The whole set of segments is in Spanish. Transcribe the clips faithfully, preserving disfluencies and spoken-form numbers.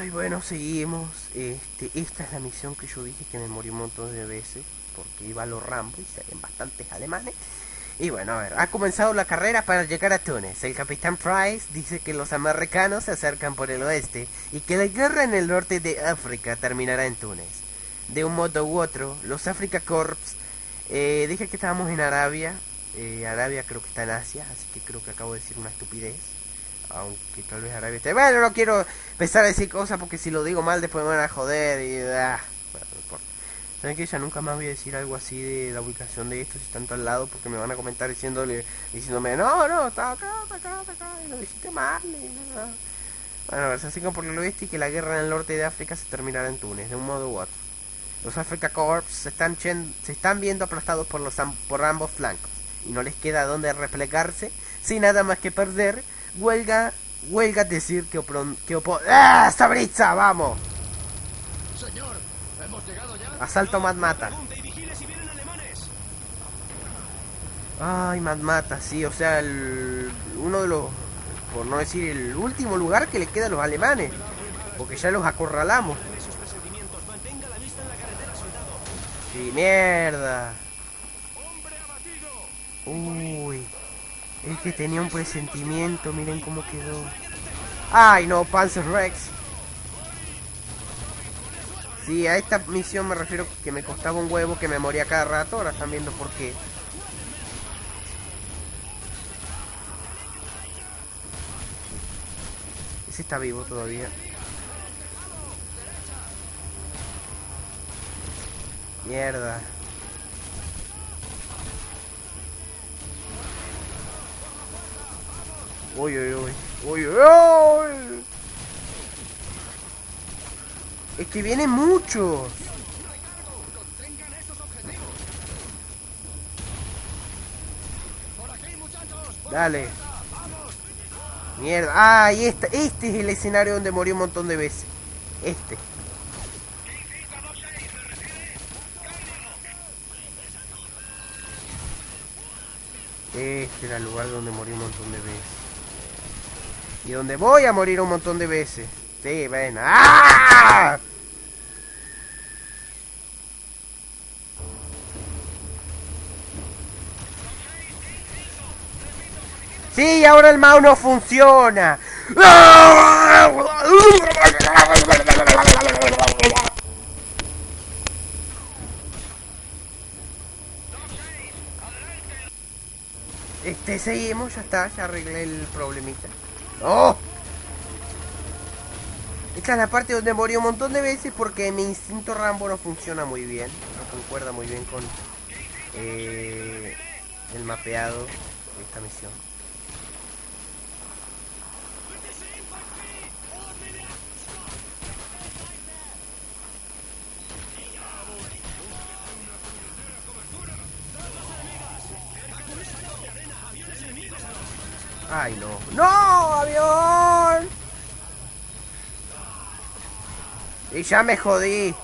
Ay, bueno, seguimos. Este, esta es la misión que yo dije que me morí un montón de veces. Porque iba a los Rambo y salían bastantes alemanes. Y bueno, a ver, ha comenzado la carrera para llegar a Túnez. El capitán Price dice que los americanos se acercan por el oeste y que la guerra en el norte de África terminará en Túnez. De un modo u otro, los Africa Corps... Eh, dije que estábamos en Arabia. Eh, Arabia creo que está en Asia, así que creo que acabo de decir una estupidez. Aunque tal vez Arabia esté... Bueno, no quiero empezar a decir cosas porque si lo digo mal después me van a joder y... Ah, bueno, no importa. Saben que ya nunca más voy a decir algo así de la ubicación de esto si están al lado porque me van a comentar diciéndole, diciéndome, no, no, está acá, está acá, está acá, y lo dijiste mal. Y nada. Bueno, a ver, se acercan por el oeste y que la guerra en el norte de África se terminará en Túnez, de un modo u otro. Los Africa Corps se están, se están viendo aplastados por, los, por ambos flancos y no les queda dónde replegarse sin nada más que perder. Huelga, huelga decir que opron, que opo... ¡Ah, Sabritza, vamos! Señor, hemos llegado ya. Asalto Mad Mata. Ay, Mad Mata, sí, o sea, el, uno de los, por no decir el último lugar que le queda a los alemanes, porque ya los acorralamos. Sí, mierda. Uy, es que tenía un presentimiento, miren cómo quedó. Ay, no, Panzer Rex. Sí, a esta misión me refiero que me costaba un huevo, que me moría cada rato. Ahora están viendo por qué. Ese está vivo todavía. Mierda. Uy, uy, uy. Uy, uy, uy. Es que vienen muchos. Dale. Mierda. Ah, y esta, este es el escenario donde morí un montón de veces. Este. Este era el lugar donde morí un montón de veces. Y donde voy a morir un montón de veces. Sí, ven. ¡Ah! Sí, ahora el mouse no funciona. Este, seguimos, ya está, ya arreglé el problemita. ¡Oh! Esta es la parte donde morí un montón de veces porque mi instinto Rambo no funciona muy bien. No concuerda muy bien con eh, el mapeado de esta misión. Ay, no. ¡No, avión! Y ya me jodí.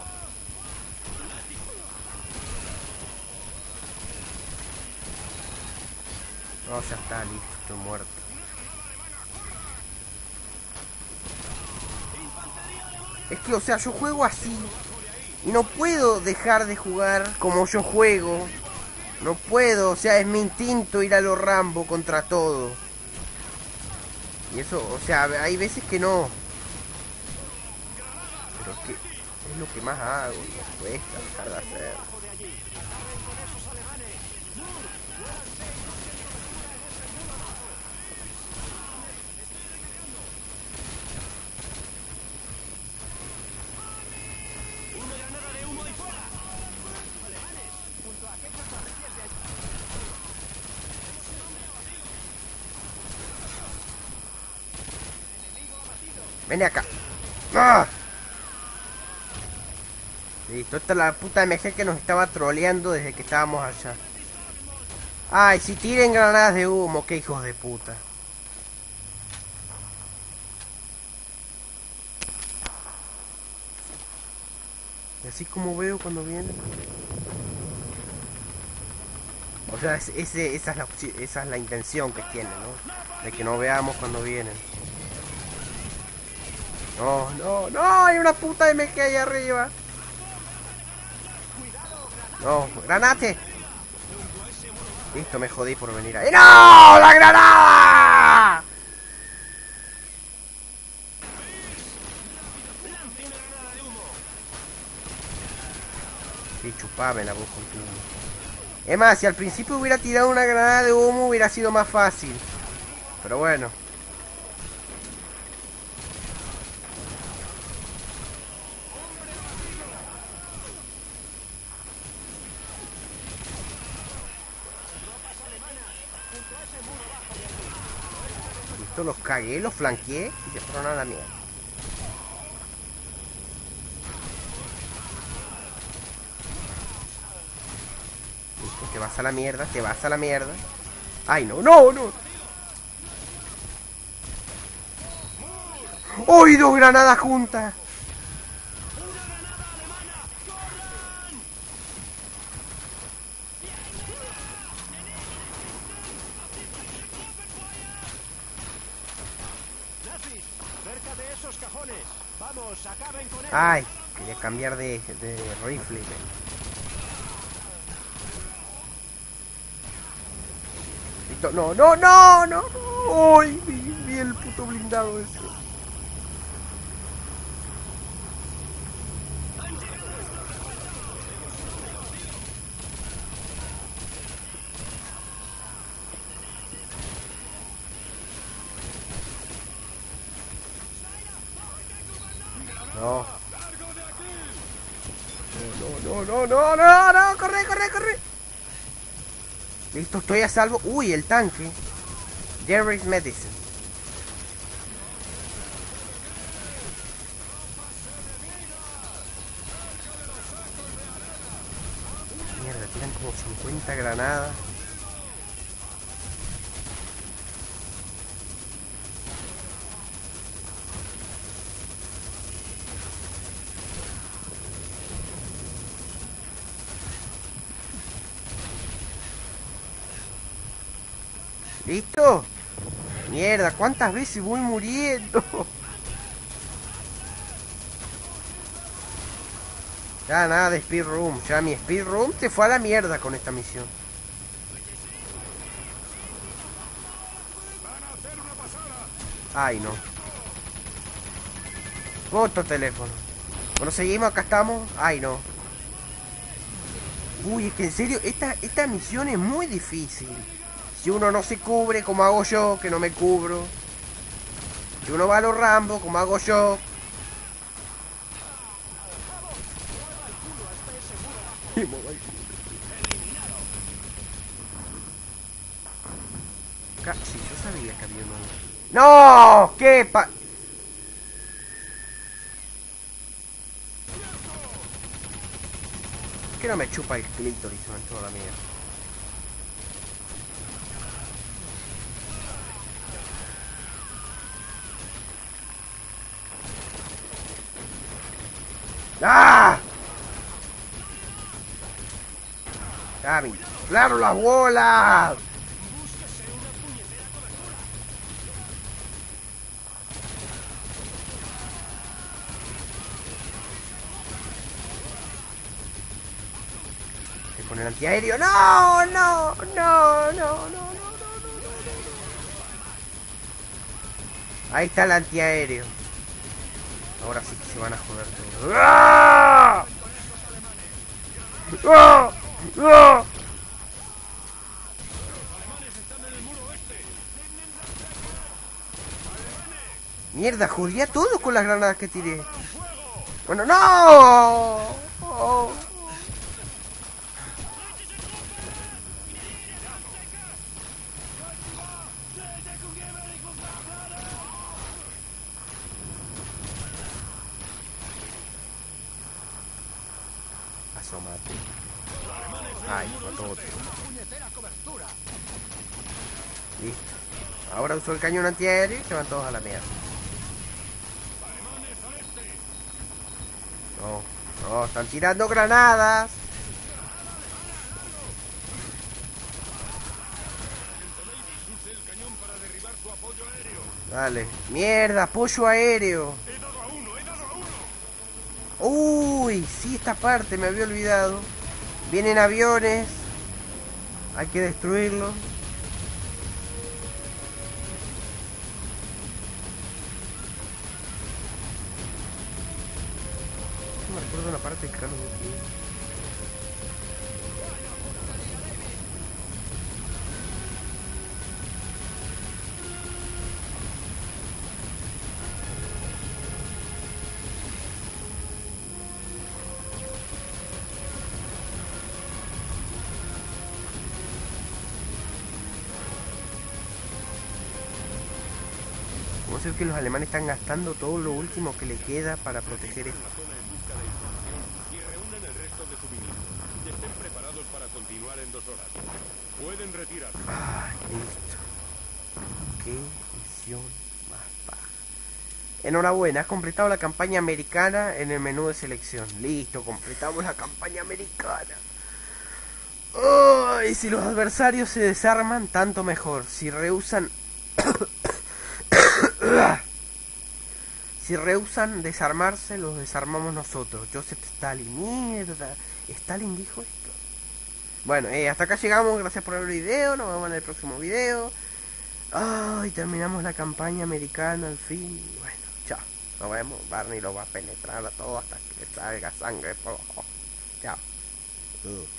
No, ya está, listo, estoy muerto. Es que, o sea, yo juego así. Y no puedo dejar de jugar como yo juego. No puedo, o sea, es mi instinto ir a lo Rambo contra todo. Y eso, o sea, hay veces que no. Pero es que es lo que más hago, me cuesta dejar de hacer. Ven acá. ¡Ah! Listo, esta es la puta M G que nos estaba troleando desde que estábamos allá. Ay, si tiren granadas de humo, qué hijos de puta. Y así como veo cuando vienen. O sea, es, ese, esa, es la, esa es la intención que tienen, ¿no? De que no veamos cuando vienen. No, no, no, hay una puta M G ahí arriba. No, granate. Listo, me jodí por venir ahí. ¡No! ¡La granada! Sí, chupame la voz contigo. Es más, si al principio hubiera tirado una granada de humo hubiera sido más fácil. Pero bueno. Listo, los cagué, los flanqueé y se fueron a la mierda. Listo, te vas a la mierda, te vas a la mierda. Ay, no, no, no. ¡Uy, dos granadas juntas! Cerca de esos cajones. Vamos, acaben con él. Ay, quería cambiar de, de rifle. Listo, no, no, no, no, no. Ay, vi, vi el puto blindado ese. No. No, no, no, no, no, no, corre, corre, corre. Listo, estoy a salvo. Uy, el tanque. Jerry's Medicine. Mierda, tiran como cincuenta granadas. ¿Listo? Mierda, ¿cuántas veces voy muriendo? Ya nada de speed room. Ya mi speed room se fue a la mierda con esta misión. Ay, no. Otro teléfono. Bueno, seguimos, acá estamos. Ay, no. Uy, es que en serio, esta, esta misión es muy difícil. Si uno no se cubre, como hago yo, que no me cubro. Si uno va a los Rambo, como hago yo. Sí, yo sabía que había uno. ¡No! ¿Qué pa...? ¿Por qué no me chupa el clítoris en toda la mierda? ¡Ah! ¡Gaby! ¡Claro, las bolas! Hay que poner antiaéreo. ¡No! ¡No! ¡No! ¡No! ¡No! ¡No! ¡No! Ahí está el antiaéreo. Ahora sí que se van a joder todos. ¡Ah! ¡Ah! ¡Ah! Mierda, jodía todo con las granadas que tiré. Bueno, no. Oh. Asómate. Ay, mató otro. Listo. Ahora uso el cañón antiaéreo y se van todos a la mierda. No, no, están tirando granadas. Dale. Mierda, apoyo aéreo. Uy, sí, esta parte me había olvidado. Vienen aviones. Hay que destruirlos. No me recuerdo una parte que Carlos Duty. Como sé que los alemanes están gastando todo lo último que le queda para proteger esto. Y reúnan el resto de suministros. Y estén preparados para continuar en dos horas. Pueden retirarse. Ah, listo. Qué misión más baja. Enhorabuena, has completado la campaña americana en el menú de selección. Listo, completamos la campaña americana. Oh, y si los adversarios se desarman, tanto mejor. Si rehusan... Si rehusan desarmarse, los desarmamos nosotros. Joseph Stalin. Mierda. ¿Stalin dijo esto? Bueno, eh, hasta acá llegamos. Gracias por ver el video. Nos vemos en el próximo video. Ay, terminamos la campaña americana al fin. Bueno, chao. Nos vemos. Barney lo va a penetrar a todo hasta que le salga sangre por ojo. Chao. Uh.